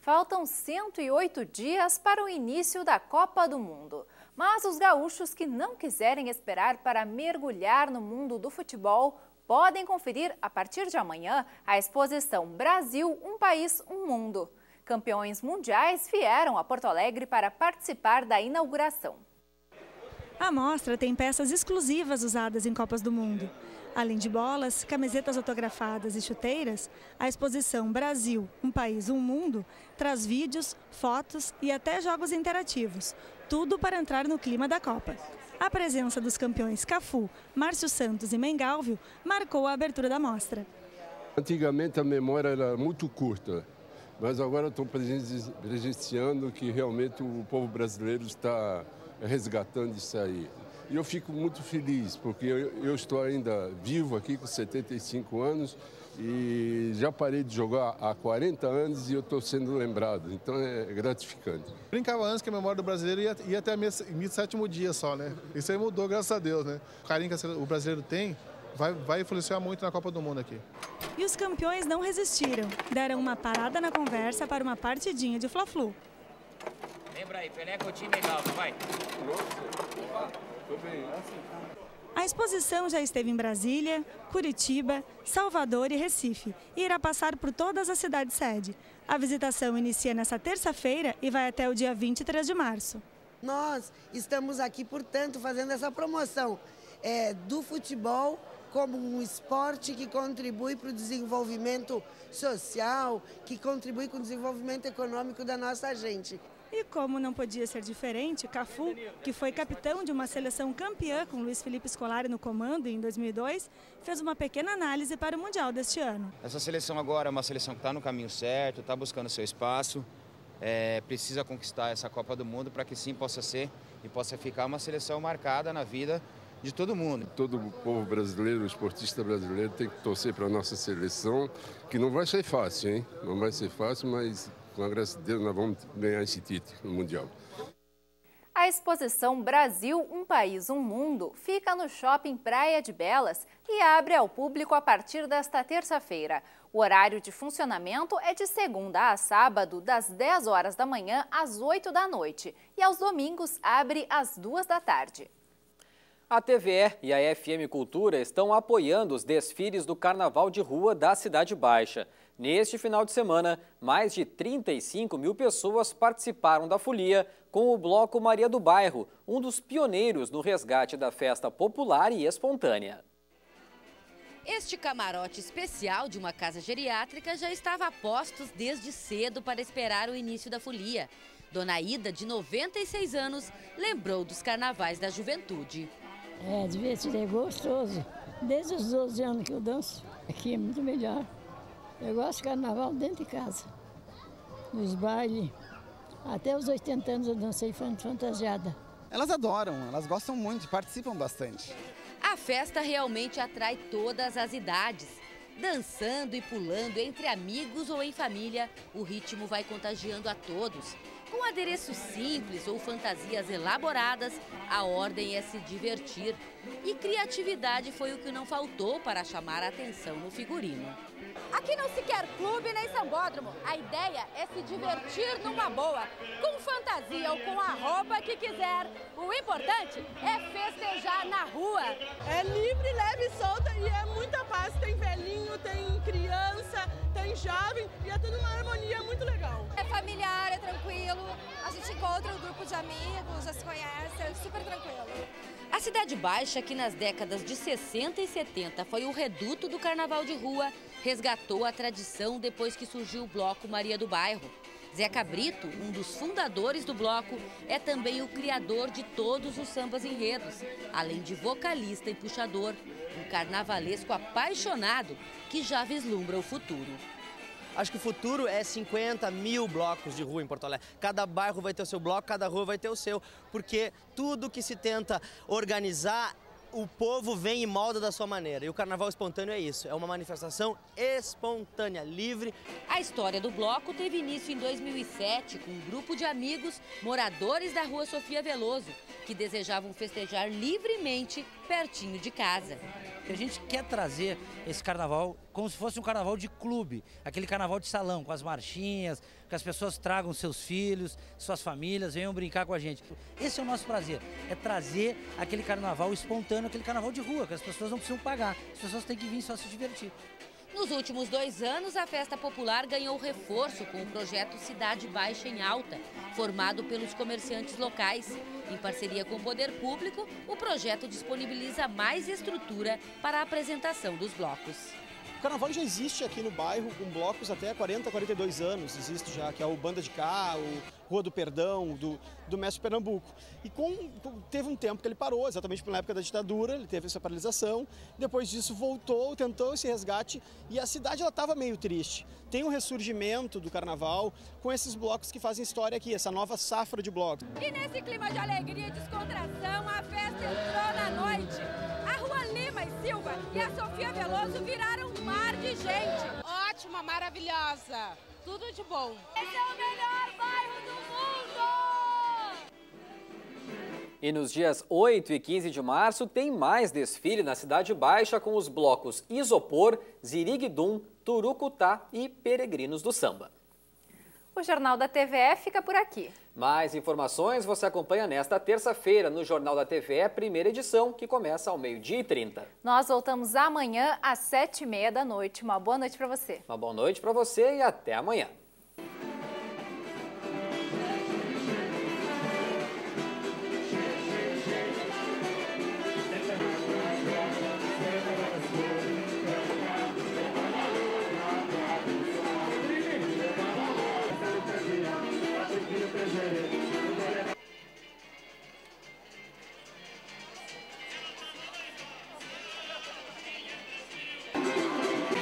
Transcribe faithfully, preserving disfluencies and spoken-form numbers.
Faltam cento e oito dias para o início da Copa do Mundo. Mas os gaúchos que não quiserem esperar para mergulhar no mundo do futebol podem conferir, a partir de amanhã, a exposição Brasil, um país, um mundo. Campeões mundiais vieram a Porto Alegre para participar da inauguração. A mostra tem peças exclusivas usadas em Copas do Mundo. Além de bolas, camisetas autografadas e chuteiras, a exposição Brasil, um país, um mundo, traz vídeos, fotos e até jogos interativos. Tudo para entrar no clima da Copa. A presença dos campeões Cafu, Márcio Santos e Mengalvio marcou a abertura da mostra. Antigamente a memória era muito curta, mas agora estou presenciando que realmente o povo brasileiro está resgatando isso aí. E eu fico muito feliz, porque eu, eu estou ainda vivo aqui com setenta e cinco anos e já parei de jogar há quarenta anos e eu estou sendo lembrado, então é gratificante. Brincava antes que a memória do brasileiro ia, ia até o sétimo dia só, né? Isso aí mudou, graças a Deus, né? O carinho que o brasileiro tem vai, vai influenciar muito na Copa do Mundo aqui. E os campeões não resistiram, deram uma parada na conversa para uma partidinha de Fla-Flu. Lembra aí, Pelé, Coutinho e Mengalvio, vai. A exposição já esteve em Brasília, Curitiba, Salvador e Recife e irá passar por todas as cidades sede. A visitação inicia nesta terça-feira e vai até o dia vinte e três de março. Nós estamos aqui, portanto, fazendo essa promoção é, do futebol como um esporte que contribui para o desenvolvimento social, que contribui com o desenvolvimento econômico da nossa gente. E como não podia ser diferente, Cafu, que foi capitão de uma seleção campeã com Luiz Felipe Scolari no comando em dois mil e dois, fez uma pequena análise para o Mundial deste ano. Essa seleção agora é uma seleção que está no caminho certo, está buscando seu espaço, é, precisa conquistar essa Copa do Mundo para que sim possa ser e possa ficar uma seleção marcada na vida de todo mundo. Todo o povo brasileiro, o esportista brasileiro tem que torcer para a nossa seleção, que não vai ser fácil, hein? Não vai ser fácil, mas com a graça de Deus nós vamos ganhar esse título no Mundial. A exposição Brasil, um país, um mundo fica no Shopping Praia de Belas e abre ao público a partir desta terça-feira. O horário de funcionamento é de segunda a sábado, das dez horas da manhã às oito da noite. E aos domingos abre às duas da tarde. A T V E e a F M Cultura estão apoiando os desfiles do Carnaval de Rua da Cidade Baixa. Neste final de semana, mais de trinta e cinco mil pessoas participaram da folia com o Bloco Maria do Bairro, um dos pioneiros no resgate da festa popular e espontânea. Este camarote especial de uma casa geriátrica já estava a postos desde cedo para esperar o início da folia. Dona Ida, de noventa e seis anos, lembrou dos carnavais da juventude. É divertido, é gostoso. Desde os doze anos que eu danço, aqui é muito melhor. Eu gosto de carnaval dentro de casa, nos bailes. Até os oitenta anos eu dancei fantasiada. Elas adoram, elas gostam muito, participam bastante. A festa realmente atrai todas as idades. Dançando e pulando entre amigos ou em família, o ritmo vai contagiando a todos. Com adereços simples ou fantasias elaboradas, a ordem é se divertir. E criatividade foi o que não faltou para chamar a atenção no figurino. Aqui não se quer clube nem sambódromo. A ideia é se divertir numa boa, com fantasia ou com a roupa que quiser. O importante é festejar na rua. É livre, leve e solta e é muita paz. Tem velhinho, tem criança, tem jovem e é tudo uma harmonia muito legal. É familiar, é tranquilo. A gente encontra um grupo de amigos, já se conhece, é super tranquilo. A Cidade Baixa, que nas décadas de sessenta e setenta foi o reduto do carnaval de rua, resgatou a tradição depois que surgiu o Bloco Maria do Bairro. Zeca Brito, um dos fundadores do bloco, é também o criador de todos os sambas enredos, além de vocalista e puxador, um carnavalesco apaixonado que já vislumbra o futuro. Acho que o futuro é cinquenta mil blocos de rua em Porto Alegre. Cada bairro vai ter o seu bloco, cada rua vai ter o seu, porque tudo que se tenta organizar, o povo vem e molda da sua maneira. E o carnaval espontâneo é isso, é uma manifestação espontânea, livre. A história do bloco teve início em dois mil e sete com um grupo de amigos moradores da rua Sofia Veloso, que desejavam festejar livremente pertinho de casa. que a gente quer trazer esse carnaval como se fosse um carnaval de clube, aquele carnaval de salão, com as marchinhas, que as pessoas tragam seus filhos, suas famílias, venham brincar com a gente. Esse é o nosso prazer, é trazer aquele carnaval espontâneo, aquele carnaval de rua, que as pessoas não precisam pagar, as pessoas têm que vir só se divertir. Nos últimos dois anos, a Festa Popular ganhou reforço com o projeto Cidade Baixa em Alta, formado pelos comerciantes locais. Em parceria com o poder público, o projeto disponibiliza mais estrutura para a apresentação dos blocos. O carnaval já existe aqui no bairro, com blocos até quarenta, quarenta e dois anos, existe já, que é o Banda de Cá, o Rua do Perdão, do, do Mestre Pernambuco. E com, teve um tempo que ele parou, exatamente pela época da ditadura, ele teve essa paralisação, depois disso voltou, tentou esse resgate e a cidade estava meio triste. Tem um ressurgimento do carnaval com esses blocos que fazem história aqui, essa nova safra de blocos. E nesse clima de alegria e descontração, a festa entrou na noite. A Rua Lima e Silva e a Sofia Veloso viraram um mar de gente. Ótima, maravilhosa, tudo de bom. Esse é o melhor bairro do mundo! E nos dias oito e quinze de março tem mais desfile na Cidade Baixa com os blocos Isopor, Ziriguidum, Turucutá e Peregrinos do Samba. O Jornal da T V E fica por aqui. Mais informações você acompanha nesta terça-feira no Jornal da T V E, primeira edição, que começa ao meio-dia e trinta. Nós voltamos amanhã às sete e meia da noite. Uma boa noite para você. Uma boa noite para você e até amanhã.